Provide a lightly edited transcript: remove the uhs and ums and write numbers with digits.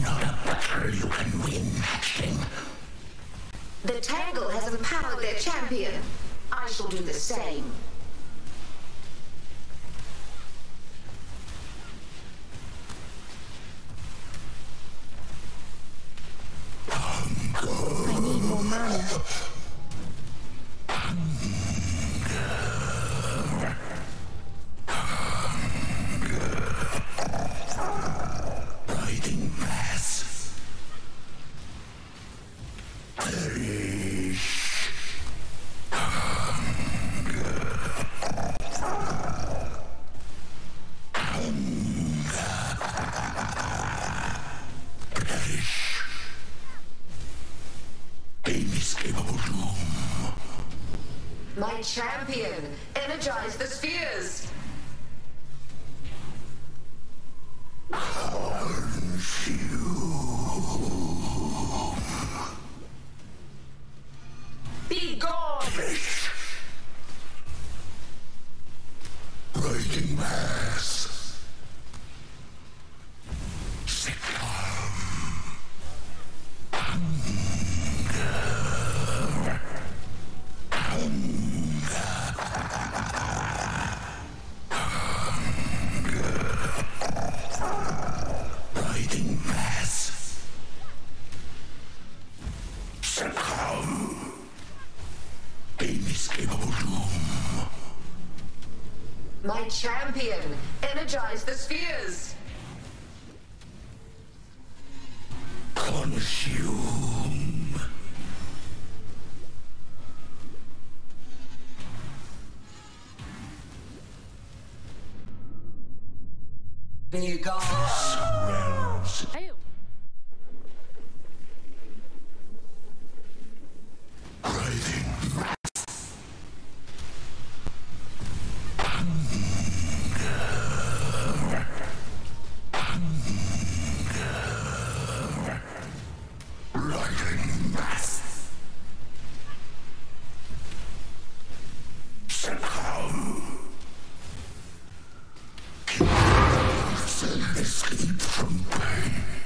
not a battle you can win, hatchling. The Tangle has empowered their champion. I shall do the same. I need more mana. Riding mass. Perish. Perish. Inescapable doom. My champion, energize the spheres. Be gone! Riding mass. Succumb. Riding mass. Succumb. Inescapable doom. My champion, energize the spheres. Consume. Be gone! Realms. Ew. Riding mass. Riding mass. Succumb. Escape from pain.